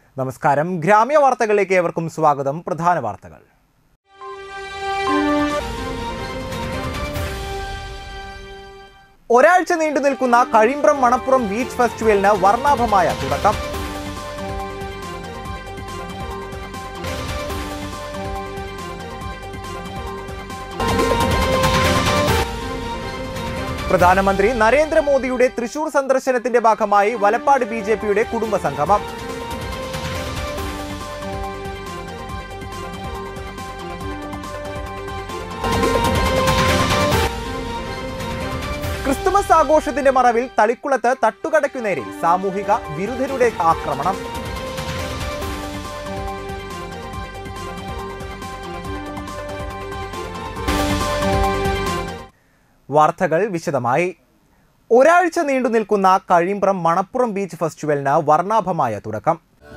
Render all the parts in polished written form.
നമസ്കാരം. ഗ്രാമീയ വാർത്തകളിലേക്ക് ഏവർക്കും സ്വാഗതം. പ്രധാന വാർത്തകൾ. ഒരാഴ്ച നീണ്ടു നിൽക്കുന്ന കഴിമ്പ്രം മണപ്പുറം ബീച്ച് ഫെസ്റ്റിവലിന് വർണ്ണാഭമായ തുടക്കം. പ്രധാനമന്ത്രി നരേന്ദ്രമോദിയുടെ തൃശൂർ സന്ദർശനത്തിന്റെ ഭാഗമായി വലപ്പാട് ബിജെപിയുടെ കുടുംബ സംഗമം. ക്രിസ്തുമസ് ആഘോഷത്തിന്റെ മറവിൽ തളിക്കുളത്ത് തട്ടുകടയ്ക്കു നേരെ സാമൂഹിക വിരുദ്ധരുടെ ആക്രമണം. വാർത്തകൾ വിശദമായി. ഒരാഴ്ച നീണ്ടു നിൽക്കുന്ന കഴിമ്പ്രം മണപ്പുറം ബീച്ച് ഫെസ്റ്റിവലിന് വർണ്ണാഭമായ തുടക്കം.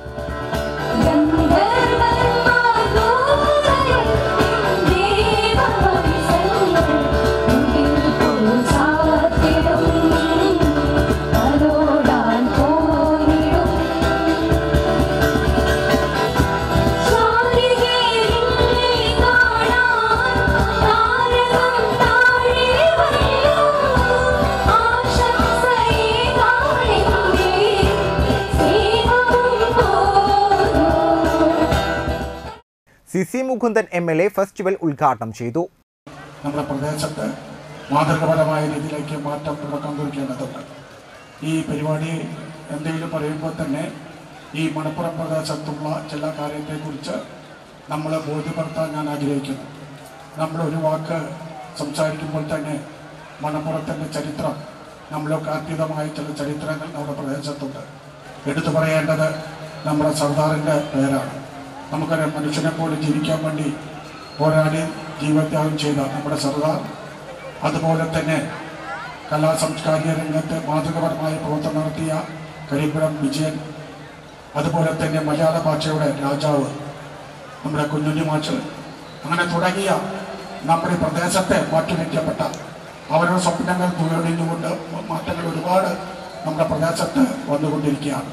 സി മുകുന്ദൻ MLA ഫെസ്റ്റിവൽ ഉദ്ഘാടനം ചെയ്തു. നമ്മുടെ പ്രദേശത്ത് മാതൃകപരമായ രീതിയിലേക്ക് മാറ്റം തുടക്കം കുറിക്കേണ്ടതുണ്ട്. ഈ പരിപാടി എന്തെങ്കിലും പറയുമ്പോൾ തന്നെ ഈ മണപ്പുറം പ്രദേശത്തുള്ള ചില കാര്യത്തെക്കുറിച്ച് നമ്മൾ ബോധ്യപ്പെടുത്താൻ ഞാൻ ആഗ്രഹിക്കുന്നു. നമ്മൾ ഒരു വാക്ക് സംസാരിക്കുമ്പോൾ തന്നെ മണപ്പുറത്തിൻ്റെ ചരിത്രം, നമ്മളൊക്കെ അത്യുതമായ ചില ചരിത്രങ്ങൾ നമ്മുടെ പ്രദേശത്തുണ്ട്. എടുത്തു പറയേണ്ടത് നമ്മുടെ സർദാറിൻ്റെ പേരാണ്. നമുക്കറിയാം, മനുഷ്യനെ പോലെ ജീവിക്കാൻ വേണ്ടി പോരാടി ജീവത്യാഗം ചെയ്ത നമ്മുടെ സർദാർ, അതുപോലെ തന്നെ കലാ സാംസ്കാരിക രംഗത്ത് മാതൃകപരമായ പ്രവർത്തനം നടത്തിയ കരിമ്പുഴം വിജയൻ, അതുപോലെ തന്നെ മലയാള ഭാഷയുടെ രാജാവ് നമ്മുടെ കുഞ്ഞുണ്ണി മാഷ്, അങ്ങനെ തുടങ്ങിയ നമ്മുടെ പ്രദേശത്തെ മാറ്റിവെക്കപ്പെട്ട അവരുടെ സ്വപ്നങ്ങൾ തുഴഞ്ഞുകൊണ്ട് മാറ്റങ്ങൾ ഒരുപാട് നമ്മുടെ പ്രദേശത്ത് വന്നുകൊണ്ടിരിക്കുകയാണ്.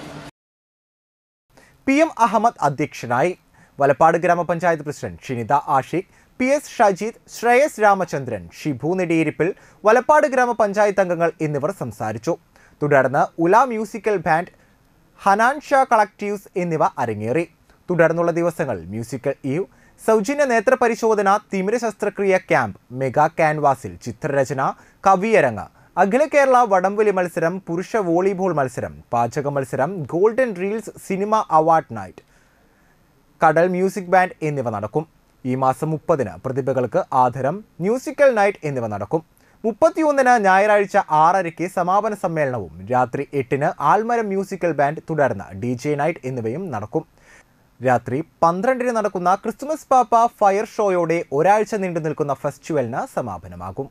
PM അഹമ്മദ് അധ്യക്ഷനായി. വലപ്പാട് ഗ്രാമപഞ്ചായത്ത് പ്രസിഡന്റ് ഷിനിത ആഷിഖ്, PS ഷജീദ്, ശ്രേയസ് രാമചന്ദ്രൻ, ഷിബു നെടിയിരിപ്പിൽ, വലപ്പാട് ഗ്രാമപഞ്ചായത്ത് അംഗങ്ങൾ എന്നിവർ സംസാരിച്ചു. തുടർന്ന് Ula musical band, Hanan Sha collectives എന്നിവ അരങ്ങേറി. തുടർന്നുള്ള ദിവസങ്ങൾ മ്യൂസിക്കൽ ഈവ്, സൗജന്യ നേത്രപരിശോധന, തിമിര ശസ്ത്രക്രിയ ക്യാമ്പ്, മെഗാ ക്യാൻവാസിൽ ചിത്രരചന, കവിയരങ്ങ്, അഖില കേരള വടംവലി മത്സരം, പുരുഷ വോളിബോൾ മത്സരം, പാചക മത്സരം, golden reels cinema award night, Kadal music band എന്നിവ നടക്കും. ഈ മാസം 30-ന് പ്രതിഭകൾക്ക് ആദരം, മ്യൂസിക്കൽ നൈറ്റ് എന്നിവ നടക്കും. 31-ന് ഞായറാഴ്ച 6:30-ക്ക് സമാപന സമ്മേളനവും രാത്രി 8-ന് ആൽമരം മ്യൂസിക്കൽ ബാൻഡ്, തുടർന്ന് DJ നൈറ്റ് എന്നിവയും നടക്കും. രാത്രി 12-ന് നടക്കുന്ന ക്രിസ്തുമസ് പാപ്പ ഫയർ ഷോയോടെ ഒരാഴ്ച നീണ്ടു നിൽക്കുന്ന ഫെസ്റ്റിവലിന് സമാപനമാകും.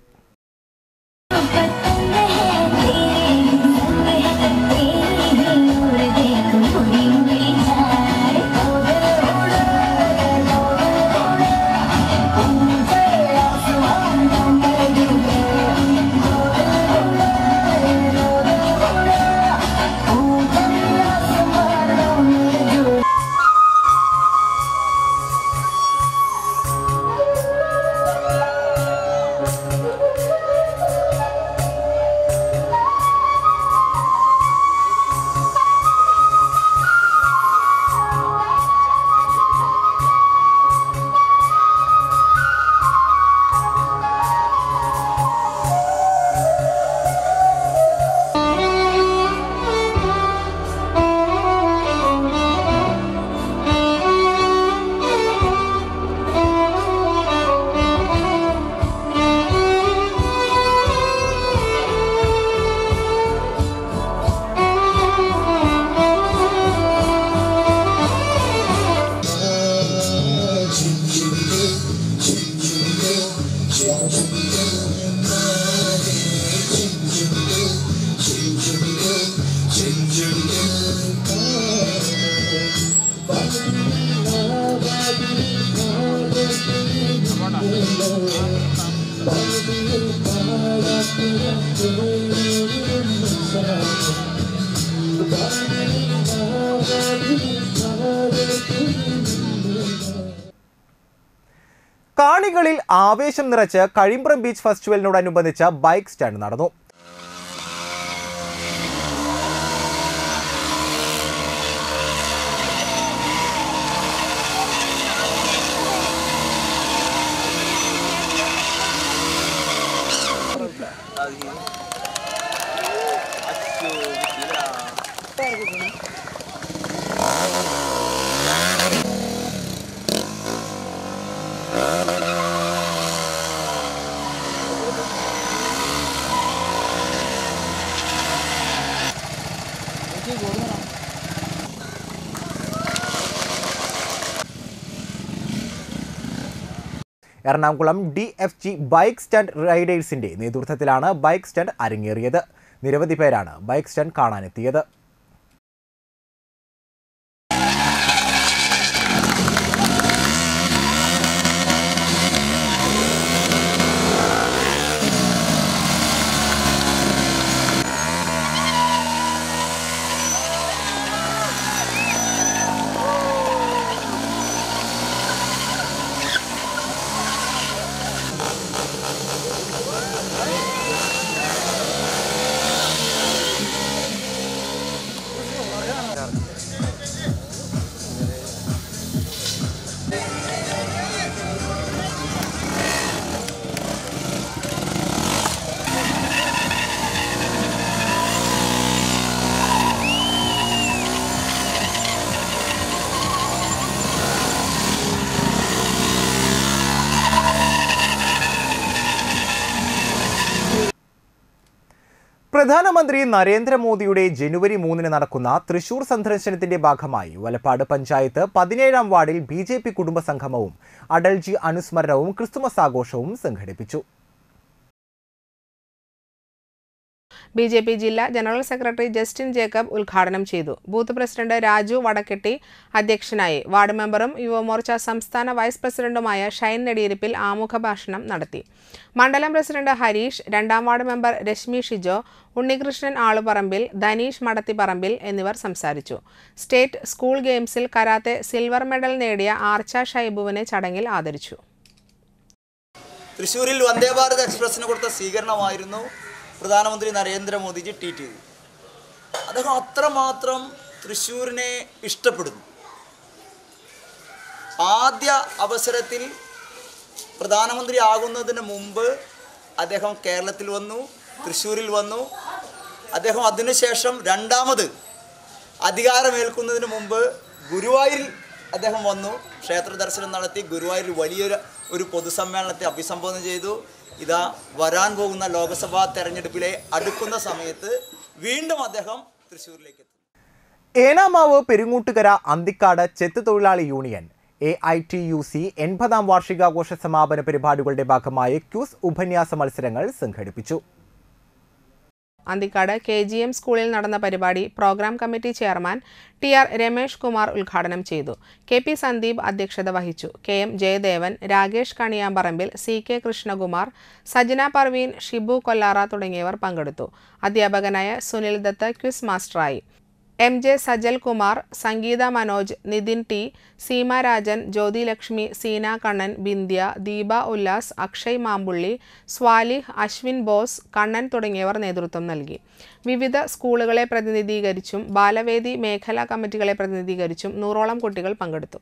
കാണികളിൽ ആവേശം നിറച്ച് കഴിമ്പ്രം ബീച്ച് ഫെസ്റ്റിവലിനോടനുബന്ധിച്ച് ബൈക്ക് സ്റ്റാൻഡ് നടന്നു. എറണാകുളം DFG ബൈക്ക് സ്റ്റാൻഡ് റൈഡേഴ്സിന്റെ നേതൃത്വത്തിലാണ് ബൈക്ക് സ്റ്റാൻഡ് അരങ്ങേറിയത്. നിരവധി പേരാണ് ബൈക്ക് സ്റ്റാൻഡ് കാണാനെത്തിയത്. പ്രധാനമന്ത്രി നരേന്ദ്രമോദിയുടെ ജനുവരി 3 നടക്കുന്ന തൃശൂർ സന്ദർശനത്തിന്റെ ഭാഗമായി വലപ്പാട് പഞ്ചായത്ത് 17ാം വാർഡിൽ BJP കുടുംബ സംഗമവും അടൽജി അനുസ്മരണവും ക്രിസ്തുമസ് ആഘോഷവും സംഘടിപ്പിച്ചു. BJP ജില്ലാ ജനറൽ സെക്രട്ടറി ജസ്റ്റിൻ ജേക്കബ് ഉദ്ഘാടനം ചെയ്തു. ബൂത്ത് പ്രസിഡന്റ് രാജു വടക്കെട്ടി അധ്യക്ഷനായി. വാർഡ് മെമ്പറും യുവമോർച്ച സംസ്ഥാന വൈസ് പ്രസിഡന്റുമായ ഷൈൻ നെടിയിരിപ്പിൽ ആമുഖ ഭാഷണം നടത്തി. മണ്ഡലം പ്രസിഡന്റ് ഹരീഷ്, 2ാം വാർഡ് മെമ്പർ രശ്മി ഷിജോ, ഉണ്ണികൃഷ്ണൻ ആളുപറമ്പിൽ, ധനീഷ് മടത്തിപ്പറമ്പിൽ എന്നിവർ സംസാരിച്ചു. സ്റ്റേറ്റ് സ്കൂൾ ഗെയിംസിൽ കരാത്തെ സിൽവർ മെഡൽ നേടിയ ആർച്ച ഷൈബുവിനെ ചടങ്ങിൽ ആദരിച്ചു. തൃശ്ശൂരിൽ വന്ദേ ഭാരത് എക്സ്പ്രസിന് കൊടുത്ത സ്വീകരണമായിരുന്നു പ്രധാനമന്ത്രി നരേന്ദ്രമോദിജി ട്വീറ്റ് ചെയ്തു. അദ്ദേഹം അത്രമാത്രം തൃശ്ശൂരിനെ ഇഷ്ടപ്പെടുന്നു. ആദ്യ അവസരത്തിൽ പ്രധാനമന്ത്രി ആകുന്നതിന് മുമ്പ് അദ്ദേഹം കേരളത്തിൽ വന്നു, തൃശ്ശൂരിൽ വന്നു. അദ്ദേഹം അതിനുശേഷം രണ്ടാമത് അധികാരമേൽക്കുന്നതിന് മുമ്പ് ഗുരുവായൂരിൽ അദ്ദേഹം വന്നു, ക്ഷേത്ര ദർശനം നടത്തി. ഗുരുവായൂരിൽ വലിയൊരു പൊതുസമ്മേളനത്തെ അഭിസംബോധന ചെയ്തു. ഇതാ വരാൻ പോകുന്ന ലോക്സഭാ തെരഞ്ഞെടുപ്പിലെ അടുക്കുന്ന സമയത്ത് വീണ്ടും അദ്ദേഹം തൃശ്ശൂരിലേക്ക് എത്തും. ഏനാമാവ് പെരുങ്ങൂട്ടുകര അന്തിക്കാട് ചെത്ത് തൊഴിലാളി യൂണിയൻ AITUC 80ാം വാർഷികാഘോഷ സമാപന പരിപാടികളുടെ ഭാഗമായി ക്യൂസ് ഉപന്യാസ മത്സരങ്ങൾ സംഘടിപ്പിച്ചു. അന്തിക്കാട് KGM സ്കൂളിൽ നടന്ന പരിപാടി programme committee chairman TR Ramesh Kumar ഉദ്ഘാടനം ചെയ്തു. KP സന്ദീപ് അധ്യക്ഷത വഹിച്ചു. KM ജയദേവൻ, രാകേഷ് കണിയാമ്പറമ്പിൽ, CK കൃഷ്ണകുമാർ, സജന പർവീൻ, ഷിബു കൊല്ലാറ തുടങ്ങിയവർ പങ്കെടുത്തു. അധ്യാപകനായ സുനിൽ ദത്ത് ക്വിസ് മാസ്റ്ററായി. MJ സജൽ കുമാർ, സംഗീത മനോജ്, നിതിൻ T, സീമ രാജൻ, ജ്യോതി ലക്ഷ്മി, സീന കണ്ണൻ, ബിന്ധ്യ, ദീപ ഉല്ലാസ്, അക്ഷയ് മാമ്പുള്ളി, സ്വാലിഹ്, അശ്വിൻ ബോസ്, കണ്ണൻ തുടങ്ങിയവർ നേതൃത്വം നൽകി. വിവിധ സ്കൂളുകളെ പ്രതിനിധീകരിച്ചും ബാലവേദി മേഖലാ കമ്മിറ്റികളെ പ്രതിനിധീകരിച്ചും 100ഓളം കുട്ടികൾ പങ്കെടുത്തു.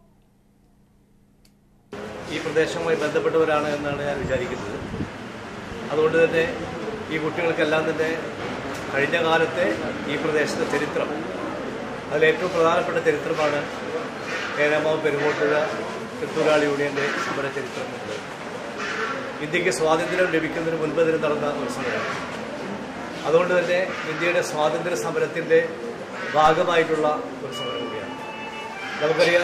ഈ പ്രദേശവുമായി ബന്ധപ്പെട്ടവരാണ് എന്നാണ് ഞാൻ വിചാരിക്കുന്നത്. അതുകൊണ്ട് തന്നെ ഈ കുട്ടികൾക്കെല്ലാം തന്നെ കഴിഞ്ഞ കാലത്തെ ഈ പ്രദേശത്തെ ചരിത്രം, അതിലേറ്റവും പ്രധാനപ്പെട്ട ചരിത്രമാണ് ഏനാമാവ് പെരുങ്ങോട്ടുകര തൊഴിലാളി യൂണിയൻ്റെ സമര ചരിത്രമുണ്ട്. ഇന്ത്യക്ക് സ്വാതന്ത്ര്യം ലഭിക്കുന്നതിന് മുൻപ് ഇതിന് നടന്ന ഒരു സമരമാണ്. അതുകൊണ്ട് തന്നെ ഇന്ത്യയുടെ സ്വാതന്ത്ര്യ സമരത്തിൻ്റെ ഭാഗമായിട്ടുള്ള ഒരു സമരം കൂടിയാണ്. നമുക്കറിയാം,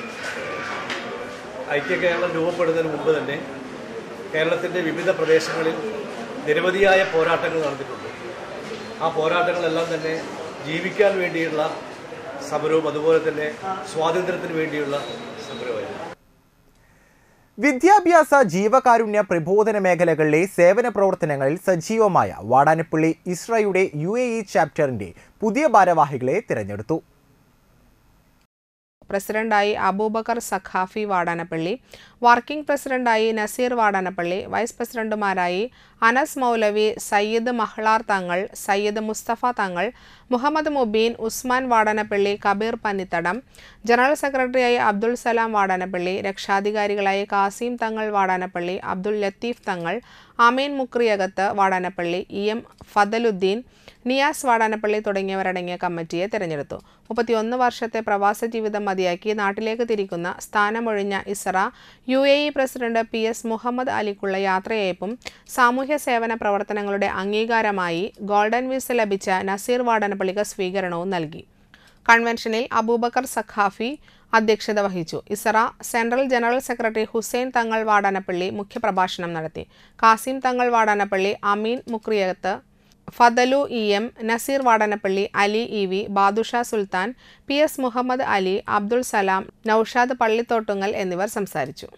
ഐക്യ കേരളം രൂപപ്പെടുന്നതിന് മുമ്പ് തന്നെ കേരളത്തിൻ്റെ വിവിധ പ്രദേശങ്ങളിൽ നിരവധിയായ പോരാട്ടങ്ങൾ നടന്നിട്ടുണ്ട്. ആ പോരാട്ടങ്ങളെല്ലാം തന്നെ ജീവിക്കാൻ വേണ്ടിയുള്ള സമരവും അതുപോലെ തന്നെ സ്വാതന്ത്ര്യത്തിന് വേണ്ടിയുള്ള സമരമായിരുന്നു. വിദ്യാഭ്യാസ, ജീവകാരുണ്യ, പ്രബോധന മേഖലകളിലെ സേവന പ്രവർത്തനങ്ങളിൽ സജീവമായ വാടാനപ്പള്ളി ഇസ്രയുടെ UAE ചാപ്റ്ററിന്റെ പുതിയ ഭാരവാഹികളെ തിരഞ്ഞെടുത്തു. പ്രസിഡന്റായി അബൂബക്കർ സഖാഫി വാടാനപ്പള്ളി, വർക്കിംഗ് പ്രസിഡന്റായി നസീർ വാടാനപ്പള്ളി, വൈസ് പ്രസിഡന്റുമാരായി അനസ് മൗലവി, സയ്യിദ് മഹ്ലാർ തങ്ങൾ, സയ്യിദ് മുസ്തഫ തങ്ങൾ, മുഹമ്മദ് മുബീൻ, ഉസ്മാൻ വാടാനപ്പള്ളി, കബീർ പന്നിത്തടം, ജനറൽ സെക്രട്ടറിയായി അബ്ദുൾ സലാം വാടാനപ്പള്ളി, രക്ഷാധികാരികളായി കാസിം തങ്ങൾ വാടാനപ്പള്ളി, അബ്ദുൾ ലത്തീഫ് തങ്ങൾ, അമീൻ മുക്രിയകത്ത് വാടാനപ്പള്ളി, EM ഫദലുദ്ദീൻ, നിയാസ് വാടാനപ്പള്ളി തുടങ്ങിയവരടങ്ങിയ കമ്മിറ്റിയെ തിരഞ്ഞെടുത്തു. 31 വർഷത്തെ പ്രവാസ ജീവിതം മതിയാക്കി നാട്ടിലേക്ക് തിരിക്കുന്ന സ്ഥാനമൊഴിഞ്ഞ Isra UAE president PS Muhammed അലിക്കുള്ള യാത്രയയപ്പും സാമൂഹ്യ സേവന പ്രവർത്തനങ്ങളുടെ അംഗീകാരമായി ഗോൾഡൻ വിസ ലഭിച്ച നസീർ വാടാനപ്പള്ളിക്ക് സ്വീകരണവും നൽകി. കൺവെൻഷനിൽ അബൂബക്കർ സഖാഫി അധ്യക്ഷത വഹിച്ചു. Isra central general secretary Hussain Thangal Vadanappally മുഖ്യപ്രഭാഷണം നടത്തി. കാസിം തങ്ങൾ വാടാനപ്പള്ളി, അമീൻ മുക്രിയത്ത്, ഫദലു EM, നസീർ വാടാനപ്പള്ളി, അലി EV, ബാദുഷാ സുൽത്താൻ, PS മുഹമ്മദ് അലി, അബ്ദുൾ സലാം, നൌഷാദ് പള്ളിത്തോട്ടുങ്ങൽ എന്നിവർ സംസാരിച്ചു.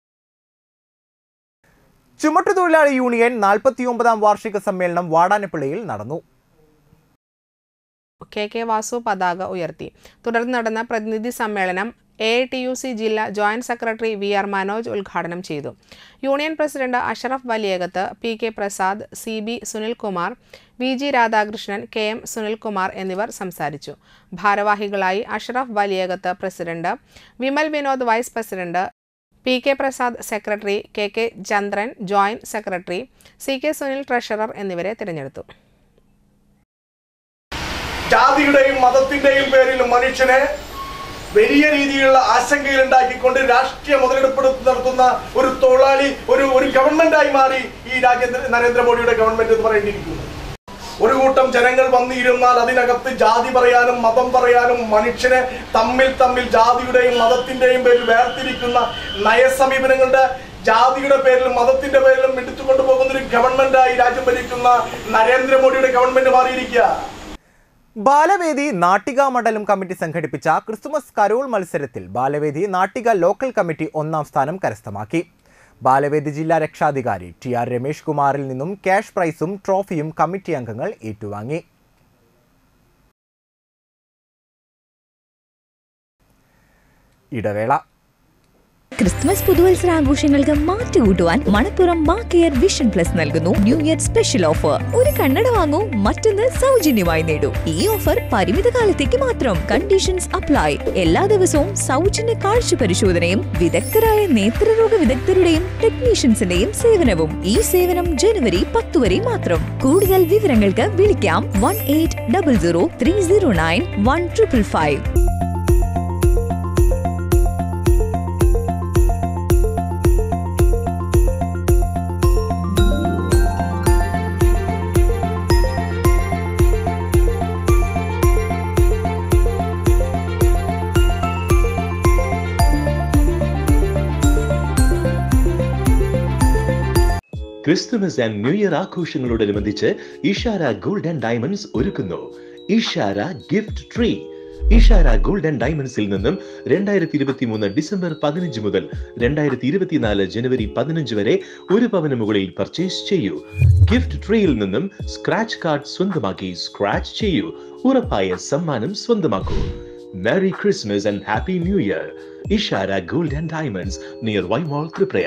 ചുമട്ടുതൊഴിലാളി യൂണിയൻ 49ാം വാർഷിക സമ്മേളനം വാടാനപ്പള്ളിയിൽ നടന്നു. KK വാസു പതാക ഉയർത്തി. തുടർന്ന് നടന്ന പ്രതിനിധി സമ്മേളനം AITUC ജില്ലാ ജോയിന്റ് സെക്രട്ടറി VR മനോജ് ഉദ്ഘാടനം ചെയ്തു. Union president Ashraf Valiyakath, PK Prasad, CB Sunilkumar, VG Radhakrishnan, KM Sunilkumar എന്നിവർ സംസാരിച്ചു. ഭാരവാഹികളായി Ashraf Valiyakath president, Vimal Vinod vice president, PK Prasad secretary, KK Chandran joint secretary, CK Sunil treasurer എന്നിവരെ തിരഞ്ഞെടുത്തു. ജാതിയുടെയും മതത്തിന്റെയും പേരിൽ മനുഷ്യനെ വലിയ രീതിയിലുള്ള ആശങ്കയിൽ ഉണ്ടാക്കിക്കൊണ്ട് രാഷ്ട്രീയ മുതലെടുപ്പ് നടത്തുന്ന ഒരു തൊഴിലാളി ഒരു ഗവൺമെന്റായി മാറി ഈ നരേന്ദ്രമോദിയുടെ ഗവൺമെന്റ് എന്ന് പറയേണ്ടിയിരിക്കുന്നു. ഒരു കൂട്ടം ജനങ്ങൾ വന്നിരുന്നാൽ അതിനകത്ത് ജാതി പറയാനും മതം പറയാനും മനുഷ്യനെ തമ്മിൽ ജാതിയുടെയും മതത്തിന്റെയും പേരിൽ വേർതിരിക്കുന്ന നയസമീപനങ്ങളുടെ ജാതിയുടെ പേരിലും മതത്തിന്റെ പേരിലും എടുത്തുകൊണ്ടു പോകുന്ന ഒരു ഗവൺമെന്റായി രാജ്യം ഭരിക്കുന്ന നരേന്ദ്രമോദിയുടെ ഗവൺമെന്റ് മാറിയിരിക്കുക. ബാലവേദി നാട്ടിക മണ്ഡലം കമ്മിറ്റി സംഘടിപ്പിച്ച ക്രിസ്തുമസ് കരോൾ മത്സരത്തിൽ ബാലവേദി നാട്ടിക ലോക്കൽ കമ്മിറ്റി 1ാം സ്ഥാനം കരസ്ഥമാക്കി. ബാലവേദി ജില്ലാ രക്ഷാധികാരി TR രമേഷ് കുമാറിൽ നിന്നും ക്യാഷ് പ്രൈസും ട്രോഫിയും കമ്മിറ്റി അംഗങ്ങൾ ഏറ്റുവാങ്ങി. ഇടവേള. ക്രിസ്തുമസ് പുതുവത്സരാഘോഷങ്ങൾക്ക് മാറ്റുകൂട്ടുവാൻ മണപ്പുറം മാക്കെയർ വിഷൻ പ്ലസ് നൽകുന്നു ന്യൂ ഇയർ സ്പെഷ്യൽ ഓഫർ. ഒരു കണ്ണട വാങ്ങൂ, മറ്റൊന്ന് സൗജന്യമായി നേടൂ. ഈ ഓഫർ പരിമിത കാലത്തേക്ക് മാത്രം. Conditions apply. എല്ലാ ദിവസവും സൗജന്യ കാഴ്ച പരിശോധനയും വിദഗ്ധരായ നേത്രരോഗ വിദഗ്ധരുടെയും ടെക്നീഷ്യൻസിന്റെയും സേവനവും. ഈ സേവനം ജനുവരി 10 വരെ മാത്രം. കൂടുതൽ വിവരങ്ങൾക്ക് വിളിക്കാം 1800 309 1555. ക്രിസ്തുമസ് ആൻഡ് ന്യൂ ഇയർ ആഘോഷങ്ങളോടനുബന്ധിച്ച് ഇഷാര ഗോൾഡ് ആൻഡ് ഡയമണ്ട്സ് ഒരുക്കുന്നു Ishara gift tree. Ishara gold and ഡയമണ്ട്സിൽ നിന്നും 2023 ഡിസംബർ 15 മുതൽ 2024 ജനുവരി 15 വരെ 1 പവന് മുകളിൽ പർച്ചേസ് ചെയ്യൂ. ഗിഫ്റ്റ് ട്രീയിൽ നിന്നും സ്ക്രാച്ച് കാർഡ് സ്വന്തമാക്കി സ്ക്രാച്ച് ചെയ്യൂ. ഉറപ്പായ സമ്മാനം സ്വന്തമാക്കൂ. Merry Christmas and happy new year. Ishara gold and diamonds near Vymol Tripura.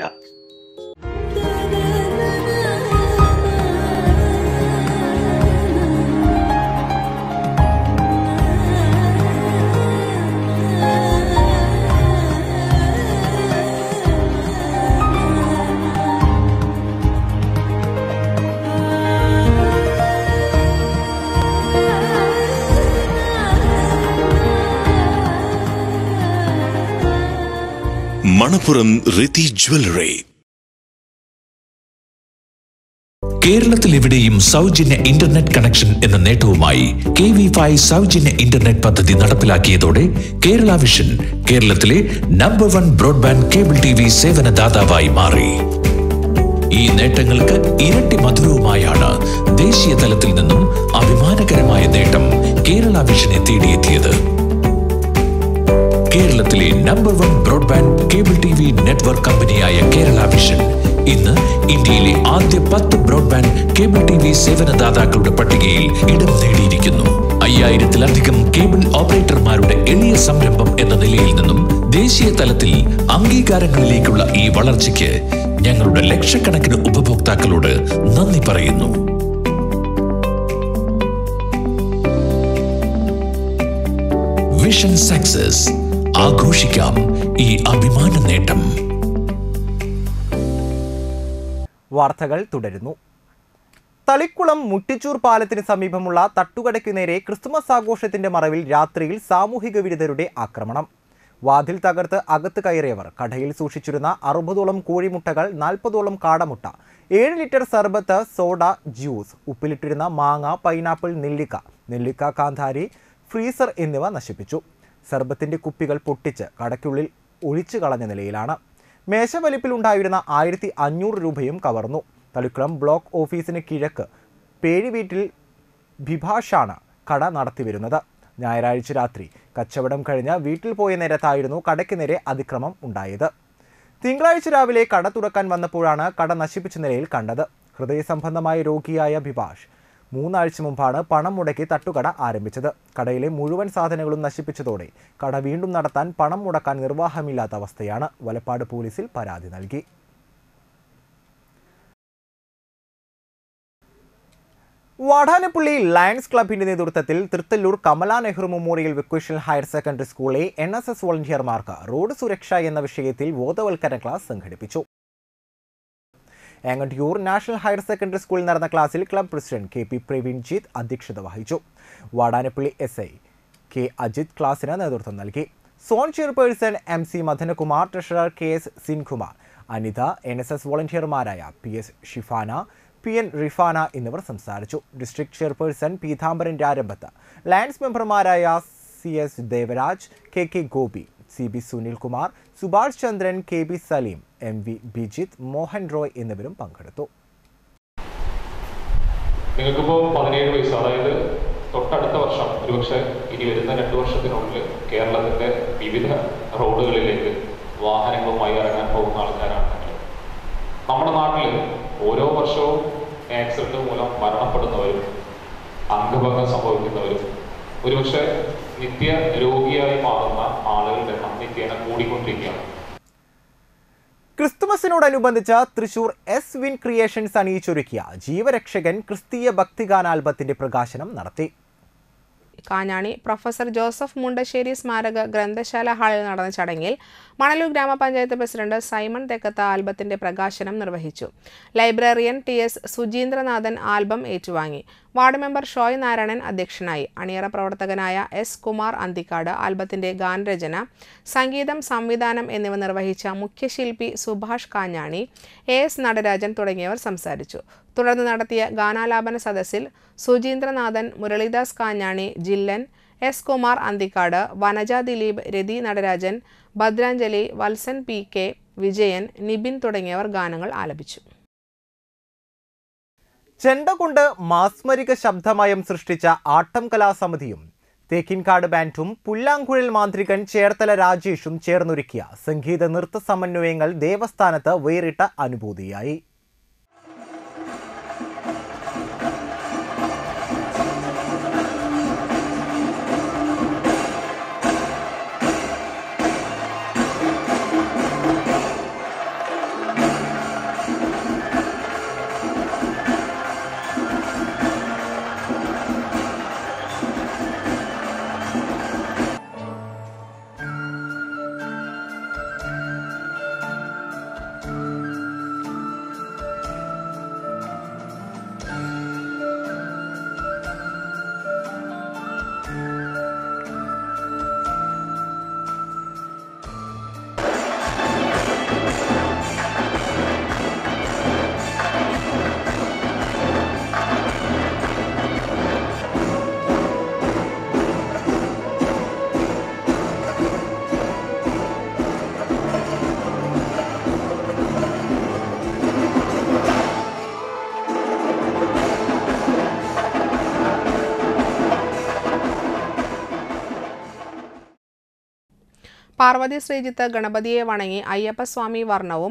Manappuram Rithi jewellery. കേരളത്തിൽ എവിടെയും സൗജന്യ ഇന്റർനെറ്റ് കണക്ഷൻ എന്ന നേട്ടവുമായി KV5 സൗജന്യ ഇന്റർനെറ്റ് പദ്ധതി നടപ്പിലാക്കിയതോടെ കേരള വിഷൻ കേരളത്തിലെ നമ്പർ 1 ബ്രോഡ്ബാൻഡ് കേബിൾ TV സേവനദാതാവായി മാറി. ഈ നേട്ടങ്ങൾക്ക് ഇരട്ടി മധുരവുമായാണ് ദേശീയ തലത്തിൽ നിന്നും അഭിമാനകരമായ നേട്ടം കേരള വിഷനെ തേടിയെത്തിയത്. കേരളത്തിലെ number 1 broadband cable TV network കമ്പനിയായ കേരള വിഷൻ ഇന്ന് ഇന്ത്യയിലെ ആദ്യ 10 ബ്രോഡ്ബാൻഡ് കേബിൾ TV സേവനദാതാക്കളുടെ പട്ടികയിൽ ഇടം നേടിയിരിക്കുന്നു. 5000-ലധികം കേബിൾ ഓപ്പറേറ്റർമാരുടെ എളിയ സംരംഭം എന്ന നിലയിൽ നിന്നും ദേശീയ തലത്തിൽ അംഗീകാരങ്ങളിലേക്കുള്ള ഈ വളർച്ചയ്ക്ക് ഞങ്ങളുടെ ലക്ഷക്കണക്കിന് ഉപഭോക്താക്കളോട് നന്ദി പറയുന്നു. Vision success. ആഘോഷിക്കാം ഈ അഭിമാന നേട്ടം. വാർത്തകൾ തുടരുന്നു. തളിക്കുളം മുട്ടിച്ചൂർ പാലത്തിന് സമീപമുള്ള തട്ടുകടയ്ക്കു നേരെ ക്രിസ്തുമസ് ആഘോഷത്തിന്റെ മറവിൽ രാത്രിയിൽ സാമൂഹിക വിരുദ്ധരുടെ ആക്രമണം. വാതിൽ തകർത്ത് അകത്ത് കയറിയവർ കടയിൽ സൂക്ഷിച്ചിരുന്ന 60ഓളം കോഴിമുട്ടകൾ, 40ഓളം കാടമുട്ട, 7 ലിറ്റർ സർബത്ത്, സോഡ, ജ്യൂസ്, ഉപ്പിലിട്ടിരുന്ന മാങ്ങ, പൈനാപ്പിൾ, നെല്ലിക്ക കാന്താരി, ഫ്രീസർ എന്നിവ നശിപ്പിച്ചു. സർബത്തിന്റെ കുപ്പികൾ പൊട്ടിച്ച് കടയ്ക്കുള്ളിൽ ഒഴിച്ചു കളഞ്ഞ നിലയിലാണ്. മേശവലിപ്പിലുണ്ടായിരുന്ന 1500 രൂപയും കവർന്നു. തളിക്കുളം ബ്ലോക്ക് ഓഫീസിന് കിഴക്ക് പേഴിവീട്ടിൽ ഭിഭാഷാണ് കട നടത്തിവരുന്നത്. ഞായറാഴ്ച രാത്രി കച്ചവടം കഴിഞ്ഞ് വീട്ടിൽ പോയ നേരത്തായിരുന്നു കടയ്ക്ക് നേരെ അതിക്രമം ഉണ്ടായത്. തിങ്കളാഴ്ച രാവിലെ കട തുറക്കാൻ വന്നപ്പോഴാണ് കട നശിപ്പിച്ച നിലയിൽ കണ്ടത്. ഹൃദയസംബന്ധമായ രോഗിയായ ഭിഭാഷ് 3 ആഴ്ച മുമ്പാണ് പണം മുടക്കി തട്ടുകട ആരംഭിച്ചത്. കടയിലെ മുഴുവൻ സാധനങ്ങളും നശിപ്പിച്ചതോടെ കട വീണ്ടും നടത്താൻ പണം മുടക്കാൻ നിർവാഹമില്ലാത്ത അവസ്ഥയാണ്. വലപ്പാട് പോലീസിൽ പരാതി നൽകി. വാടാനപ്പള്ളി ലയൺസ് ക്ലബിന്റെ നേതൃത്വത്തിൽ Thrithallur Kamala Nehru memorial vocational higher secondary സ്കൂളിലെ NSS വോളണ്ടിയർമാർക്ക് റോഡ് സുരക്ഷ എന്ന വിഷയത്തിൽ ബോധവൽക്കരണ ക്ലാസ് സംഘടിപ്പിച്ചു. ഏങ്ങണ്ടിയൂർ നാഷണൽ ഹയർ സെക്കൻഡറി സ്കൂളിൽ നടന്ന ക്ലാസ്സിൽ ക്ലബ് പ്രസിഡന്റ് KP പ്രവീൺജിത്ത് അധ്യക്ഷത വഹിച്ചു. വാടാനപ്പള്ളി SI K അജിത് ക്ലാസിന് നേതൃത്വം നൽകി. Zone chairperson MC Madanakumar, treasurer KS Sinkumar, Anitha, NSS വോളണ്ടിയർമാരായ PS ഷിഫാന, PN റിഫാന എന്നിവർ സംസാരിച്ചു. District chairperson Peethambaran Rarambhath, Lions മെമ്പർമാരായ CS Devaraj, KK Gopi, CB Sunilkumar, Subhash Chandran, KB Saleem, MV Bijith, Mohan Roy എന്നിവരും പങ്കെടുത്തു. നിങ്ങൾക്കിപ്പോൾ 17 വയസ്സ്, അതായത് തൊട്ടടുത്ത വർഷം, ഒരുപക്ഷെ ഇനി വരുന്ന 2 വർഷത്തിനുള്ളിൽ കേരളത്തിൻ്റെ വിവിധ റോഡുകളിലേക്ക് വാഹനങ്ങളുമായി ഇറങ്ങാൻ പോകുന്ന ആൾക്കാരാണ് നിങ്ങൾ. നമ്മുടെ നാട്ടിൽ ഓരോ വർഷവും ആക്സിഡന്റ് മൂലം മരണപ്പെടുന്നവരും അംഗഭംഗം സംഭവിക്കുന്നവരും ഒരുപക്ഷെ നിത്യ രോഗിയായി മാറുന്ന ആളുകളുടെ എണ്ണം നിത്യേന കൂടിക്കൊണ്ടിരിക്കുകയാണ്. ക്രിസ്തുമസിനോടനുബന്ധിച്ച് തൃശൂർ S വിൻ ക്രിയേഷൻസ് അണിയിച്ചൊരുക്കിയ ജീവരക്ഷകൻ ക്രിസ്തീയ ഭക്തിഗാനാൽബത്തിന്റെ പ്രകാശനം നടത്തി. കാഞ്ഞാണി പ്രൊഫസർ ജോസഫ് മുണ്ടശ്ശേരി സ്മാരക ഗ്രന്ഥശാല ഹാളിൽ നടന്ന ചടങ്ങിൽ മണലൂർ ഗ്രാമപഞ്ചായത്ത് പ്രസിഡന്റ് സൈമൺ തെക്കത്ത് ആൽബത്തിന്റെ പ്രകാശനം നിർവഹിച്ചു. ലൈബ്രറിയൻ TS സുജീന്ദ്രനാഥൻ ആൽബം ഏറ്റുവാങ്ങി. വാർഡ് മെമ്പർ ഷോയ് നാരായണൻ അധ്യക്ഷനായി. അണിയറ പ്രവർത്തകനായ S കുമാർ അന്തിക്കാട് ആൽബത്തിന്റെ ഗാനരചന, സംഗീതം, സംവിധാനം എന്നിവ നിർവഹിച്ച മുഖ്യശില്പി സുഭാഷ് കാഞ്ഞാണി, AS നടരാജൻ തുടങ്ങിയവർ സംസാരിച്ചു. തുടർന്ന് നടത്തിയ ഗാനാലാപന സദസ്സിൽ സുജീന്ദ്രനാഥൻ, മുരളീദാസ് കാഞ്ഞാണി, ജില്ലൻ, S കുമാർ അന്തിക്കാട്, വനജ ദിലീപ്, രതി നടരാജൻ, ഭദ്രാഞ്ജലി, വത്സൻ PK, വിജയൻ, നിബിൻ തുടങ്ങിയവർ ഗാനങ്ങൾ ആലപിച്ചു. ചെണ്ട കൊണ്ട് മാസ്മരിക ശബ്ദമയം സൃഷ്ടിച്ച ആട്ടം കലാസമിതിയും തേക്കിൻകാട് ബാൻഡും പുല്ലാങ്കുഴൽ മാന്ത്രികൻ ചേർത്തല രാജേഷും ചേർന്നൊരുക്കിയ സംഗീത നൃത്ത സമന്വയങ്ങൾ ദേവസ്ഥാനത്ത് വേറിട്ട അനുഭൂതിയായി. പാർവതി ശ്രീജിത്ത് ഗണപതിയെ വണങ്ങി അയ്യപ്പസ്വാമി വർണ്ണവും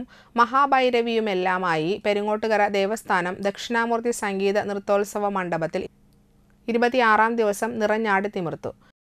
മഹാഭൈരവിയുമെല്ലാമായി പെരിങ്ങോട്ടുകര ദേവസ്ഥാനം ദക്ഷിണാമൂർത്തി സംഗീത നൃത്തോത്സവ മണ്ഡപത്തിൽ 26-ാം ദിവസം നിറഞ്ഞാടി തിമിർത്തു.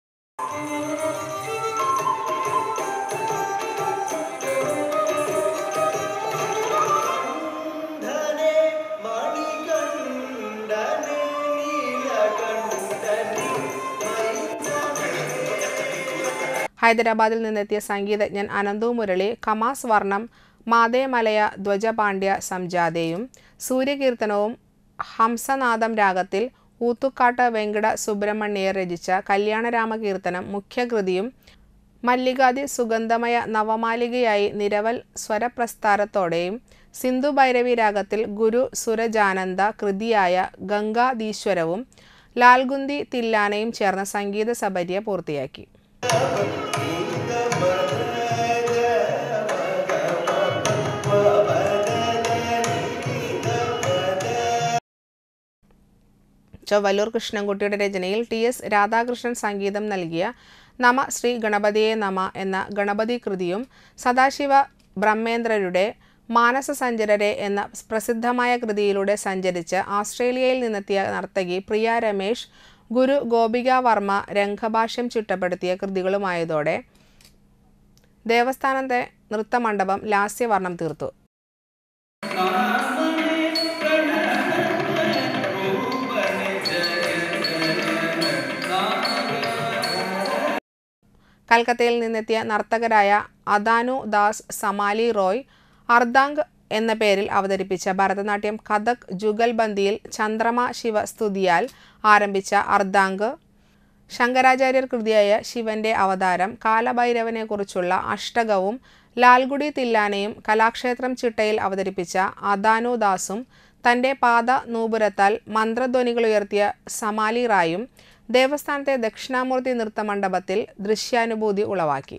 ഹൈദരാബാദിൽ നിന്നെത്തിയ സംഗീതജ്ഞൻ അനന്തു മുരളി കമാസ് വർണ്ണം മാതേമലയ ധ്വജപാണ്ഡ്യ സംജാതയും സൂര്യകീർത്തനവും ഹംസനാദം രാഗത്തിൽ ഊത്തുക്കാട്ട് വെങ്കട സുബ്രഹ്മണ്യർ രചിച്ച കല്യാണരാമകീർത്തനം മുഖ്യകൃതിയും മല്ലികാദി സുഗന്ധമയ നവമാലികയായി നിരവൽ സ്വരപ്രസ്താരത്തോടെയും സിന്ധു ഭൈരവി രാഗത്തിൽ ഗുരു സുരജാനന്ദ കൃതിയായ ഗംഗാധീശ്വരവും ലാൽഗുന്തി തില്ലാനയും ചേർന്ന സംഗീത സബര്യ പൂർത്തിയാക്കി. ചൊവ്വല്ലൂർ കൃഷ്ണൻകുട്ടിയുടെ രചനയിൽ ടി.എസ്. രാധാകൃഷ്ണൻ സംഗീതം നൽകിയ നമ ശ്രീ ഗണപതിയെ നമ എന്ന ഗണപതി കൃതിയും സദാശിവ ബ്രഹ്മേന്ദ്രരുടെ മാനസസഞ്ചരരെ എന്ന പ്രസിദ്ധമായ കൃതിയിലൂടെ സഞ്ചരിച്ച് ഓസ്ട്രേലിയയിൽ നിന്നെത്തിയ നർത്തകി പ്രിയ രമേശ് ഗുരു ഗോപിക വർമ്മ രംഗഭാഷ്യം ചിട്ടപ്പെടുത്തിയ കൃതികളുമായതോടെ ദേവസ്ഥാനത്തെ നൃത്തമണ്ഡപം ലാസ്യവർണ്ണം തീർത്തു. കൽക്കത്തയിൽ നിന്നെത്തിയ നർത്തകരായ അദാനു ദാസ് സമാലി റോയ് അർദാംഗ് എന്ന പേരിൽ അവതരിപ്പിച്ച ഭരതനാട്യം കഥക് ജുഗൽബന്ദിയിൽ ചന്ദ്രമ ശിവസ്തുതിയാൽ ആരംഭിച്ച അർദാംഗ്, ശങ്കരാചാര്യർ കൃതിയായ ശിവന്റെ അവതാരം കാലഭൈരവനെക്കുറിച്ചുള്ള അഷ്ടകവും ലാൽഗുഡി തില്ലാനയും കലാക്ഷേത്രം ചിട്ടയിൽ അവതരിപ്പിച്ച അദാനു ദാസും തൻ്റെ പാദ നൂപുരത്താൽ മന്ത്രധ്വനികളുയർത്തിയ സമാലി റായും ദേവസ്ഥാനത്തെ ദക്ഷിണാമൂർത്തി നൃത്തമണ്ഡപത്തിൽ ദൃശ്യാനുഭൂതി ഉളവാക്കി.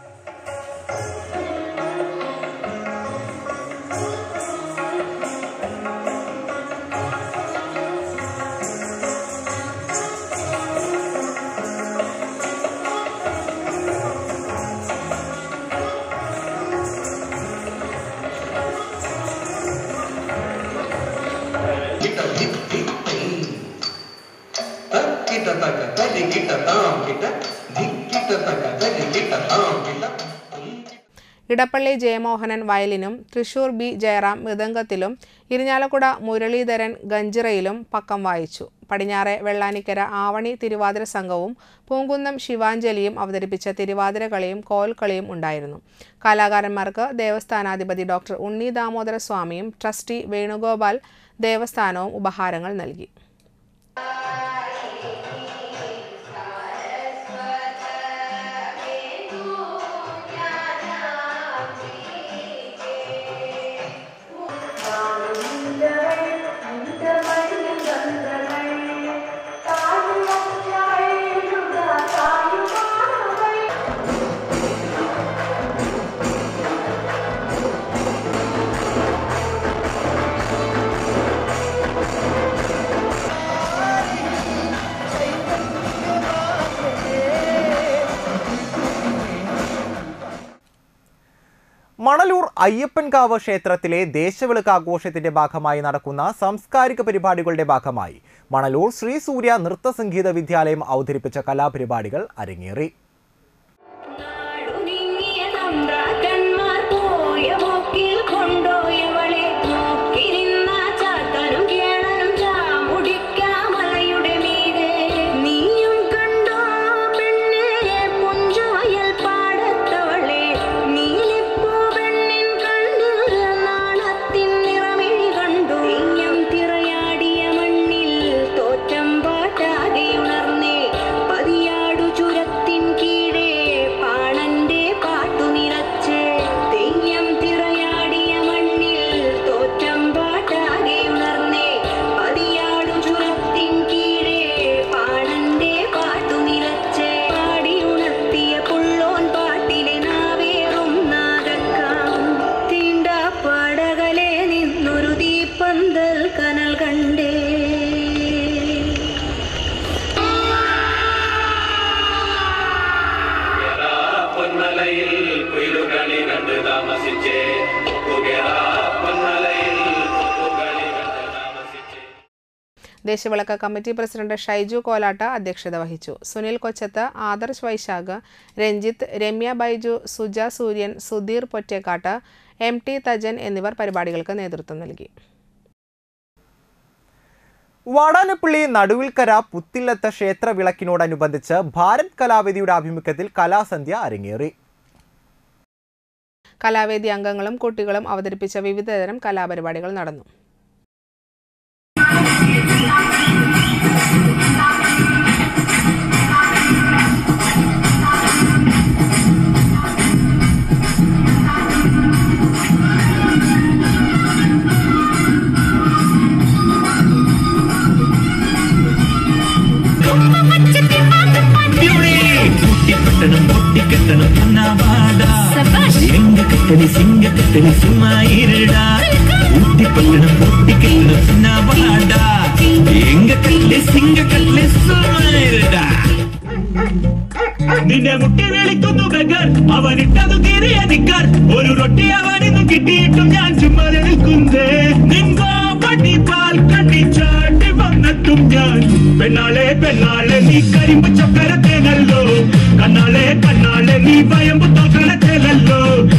ഇടപ്പള്ളി ജയമോഹനൻ വയലിനും തൃശൂർ ബി ജയറാം മൃദംഗത്തിലും ഇരിഞ്ഞാലക്കുട മുരളീധരൻ ഗഞ്ചിറയിലും പക്കം വായിച്ചു. പടിഞ്ഞാറെ വെള്ളാനിക്കര ആവണി തിരുവാതിര സംഘവും പൂങ്കുന്നം ശിവാഞ്ജലിയും അവതരിപ്പിച്ച തിരുവാതിര കളിയും കോൽക്കളിയും ഉണ്ടായിരുന്നു. കലാകാരന്മാർക്ക് ദേവസ്ഥാനാധിപതി ഡോക്ടർ ഉണ്ണി ദാമോദര സ്വാമിയും ട്രസ്റ്റി വേണുഗോപാൽ ദേവസ്ഥാനവും ഉപഹാരങ്ങൾ നൽകി. മണലൂർ അയ്യപ്പൻകാവ് ക്ഷേത്രത്തിലെ ദേശവിളക്ക് ആഘോഷത്തിന്റെ ഭാഗമായി നടക്കുന്ന സാംസ്കാരിക പരിപാടികളുടെ ഭാഗമായി മണലൂർ ശ്രീ സൂര്യ നൃത്ത സംഗീത വിദ്യാലയം അവതരിപ്പിച്ച കലാപരിപാടികൾ അരങ്ങേറി. ചുരത്തിൻ ദേശവിളക്ക് കമ്മിറ്റി പ്രസിഡന്റ് ഷൈജു കോലാട്ട് അധ്യക്ഷത വഹിച്ചു. സുനിൽ കൊച്ചത്ത്, ആദർശ് വൈശാഖ്, രഞ്ജിത്ത്, രമ്യ ബൈജു, സുജ സൂര്യൻ, സുധീർ പൊറ്റേക്കാട്ട്, MT തജൻ എന്നിവർ പരിപാടികൾക്ക് നേതൃത്വം നൽകി. വാടാനപ്പള്ളി നടുവിൽക്കര പുത്തില്ലത്ത ക്ഷേത്ര വിളക്കിനോടനുബന്ധിച്ച് ഭാരത് കലാവേദിയുടെ ആഭിമുഖ്യത്തിൽ കലാസന്ധ്യ അരങ്ങേറി. കലാവേദി അംഗങ്ങളും കുട്ടികളും അവതരിപ്പിച്ച വിവിധതരം കലാപരിപാടികൾ നടന്നു. നിന്നെ മുട്ടി വിളിക്കുന്നു ബഗർ, അവനിട്ടതു കീറിയ നിക്കർ, ഒരു റൊട്ടി അവനിന്നും കിട്ടിയിട്ടും ഞാൻ ചുമ്മാ നിൽക്കുന്നേ. നിൻകോ പട്ടി പാൽ കണ്ടിച്ചാട്ടി വന്നെത്തും ഞാൻ. പെണ്ണാളെ പെണ്ണാളെ നീ കരിമ്പ് ചക്കരത്തേനല്ലോ, കണ്ണാളെ കണ്ണാളെ നീ വയമ്പ് തോക്കണത്തേനല്ലോ.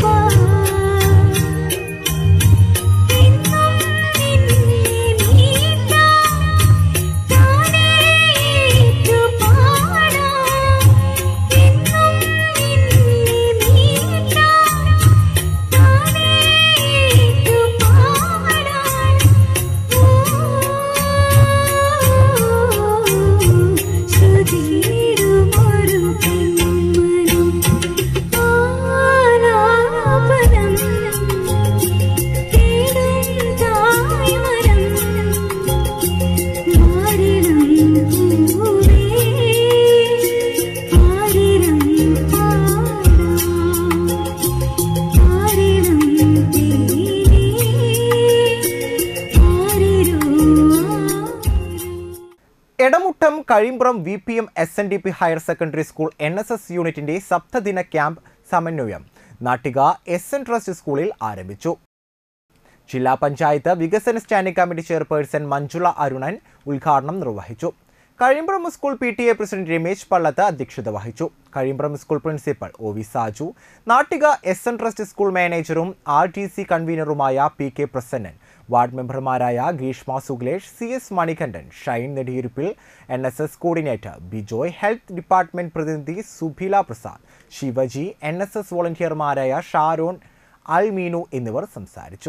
Edamuttam Kazhimbram VPM SNDP higher secondary school NSS യൂണിറ്റിന്റെ സപ്തദിന ക്യാമ്പ് സമന്വയം നാട്ടിക SN ട്രസ്റ്റ് സ്കൂളിൽ ആരംഭിച്ചു. ജില്ലാ പഞ്ചായത്ത് വികസന standing committee chairperson Manjula Arunan ഉദ്ഘാടനം നിർവഹിച്ചു. Kazhimbram school PTA president Ramesh Pallath അധ്യക്ഷത വഹിച്ചു. Kazhimbram school principal OV Saju, Nattika SN trust school മാനേജറും RTC കൺവീനറുമായ PK പ്രസന്നൻ, വാർഡ് മെമ്പർമാരായ Greeshma Suglesh, CS Manikandan, Shine Nediyiruppil, NSS coordinator Bijoy, health department പ്രതിനിധി സുഭില പ്രസാദ്, ശിവജി, NSS വോളണ്ടിയർമാരായ ഷാരോൺ, അൽമീനു എന്നിവർ സംസാരിച്ചു.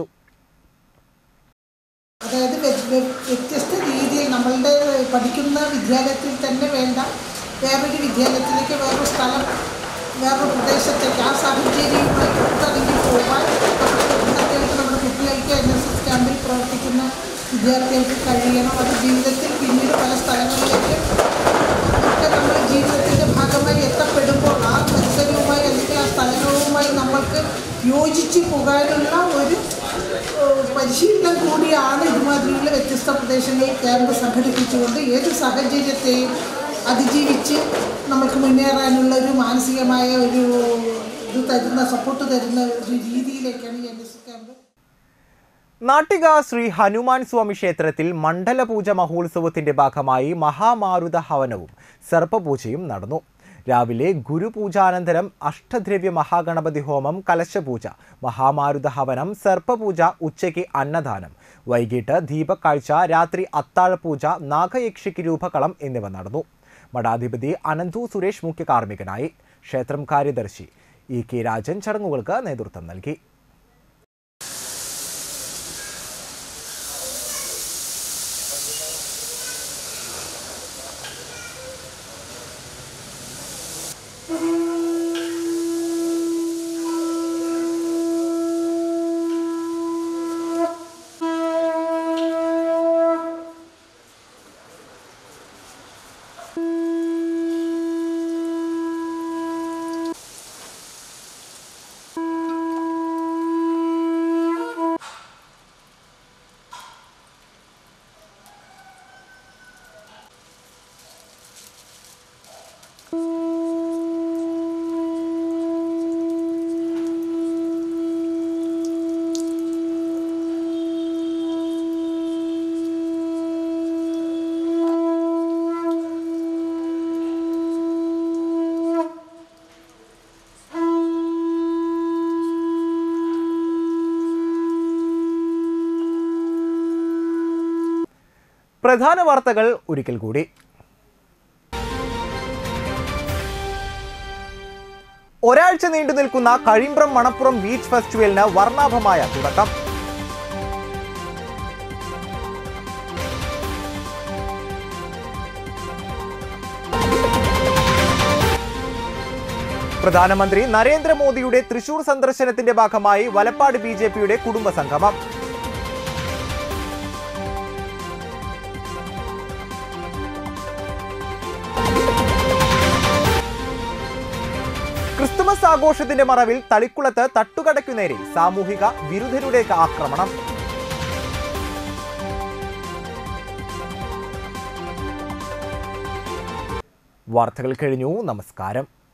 അതായത് വ്യത്യസ്ത രീതിയിൽ നമ്മളുടെ പഠിക്കുന്ന വിദ്യാലയത്തിൽ തന്നെ വേണ്ട വേറൊരു വിദ്യാലയത്തിലേക്ക്, വേറൊരു സ്ഥലം, വേറൊരു പ്രദേശത്തേക്ക് ആ സാഹചര്യവുമായി പുറത്തിറങ്ങി പോകാൻ നമ്മുടെ കുട്ടികൾക്ക് NSS ക്യാമ്പിൽ പ്രവർത്തിക്കുന്ന വിദ്യാർത്ഥികൾക്ക് കഴിയണം. അത് ജീവിതത്തിൽ പിന്നീട് പല സ്ഥലങ്ങളിലേക്ക് ഒക്കെ നമ്മൾ ജീവിതത്തിൻ്റെ ഭാഗമായി എത്തപ്പെടുമ്പോൾ ആ പരിസരവുമായി അല്ലെങ്കിൽ ആ സ്ഥലങ്ങളുമായി നമ്മൾക്ക് യോജിച്ച് പോകാനുള്ള ഒരു പരിശീലനം കൂടിയാണ് ഇതുമാതിരിയുള്ള വ്യത്യസ്ത പ്രദേശങ്ങളിൽ ക്യാമ്പ് സംഘടിപ്പിച്ചുകൊണ്ട് ഏത് സാഹചര്യത്തെയും അതിജീവിച്ച് നമുക്ക് മുന്നേറാനുള്ള ഒരു മാനസികമായ ഒരു ഇത് തരുന്ന, സപ്പോർട്ട് തരുന്ന ഒരു രീതിയിലേക്കാണ് ഈ NSS ക്യാമ്പ്. നാട്ടിക ശ്രീ ഹനുമാൻ സ്വാമി ക്ഷേത്രത്തിൽ മണ്ഡലപൂജ മഹോത്സവത്തിന്റെ ഭാഗമായി മഹാമാരുത ഹവനവും സർപ്പപൂജയും നടന്നു. രാവിലെ ഗുരുപൂജാനന്തരം അഷ്ടദ്രവ്യ മഹാഗണപതി ഹോമം, കലശപൂജ, മഹാമാരുത ഹവനം, സർപ്പപൂജ, ഉച്ചയ്ക്ക് അന്നദാനം, വൈകിട്ട് ദീപക്കാഴ്ച, രാത്രി അത്താഴപൂജ, നാഗയക്ഷിക്ക് രൂപകളം എന്നിവ നടന്നു. മഠാധിപതി അനന്തു സുരേഷ് മുഖ്യ കാർമ്മികനായി. ക്ഷേത്രം കാര്യദർശി EK രാജൻ ചടങ്ങുകൾക്ക് നേതൃത്വം നൽകി. പ്രധാന വാർത്തകൾ ഒരിക്കൽ കൂടി. ഒരാഴ്ച നീണ്ടു നിൽക്കുന്ന കഴിമ്പ്രം മണപ്പുറം ബീച്ച് ഫെസ്റ്റിവലിന് വർണ്ണാഭമായ തുടക്കം. പ്രധാനമന്ത്രി നരേന്ദ്രമോദിയുടെ തൃശൂർ സന്ദർശനത്തിന്റെ ഭാഗമായി വലപ്പാട് ബിജെപിയുടെ കുടുംബ സംഗമം. ക്രിസ്തുമസ് ആഘോഷത്തിന്റെ മറവിൽ തളിക്കുളത്ത് തട്ടുകടയ്ക്കു നേരെ സാമൂഹിക വിരുദ്ധരുടെ ആക്രമണം. വാർത്തകൾ കഴിഞ്ഞു. നമസ്കാരം.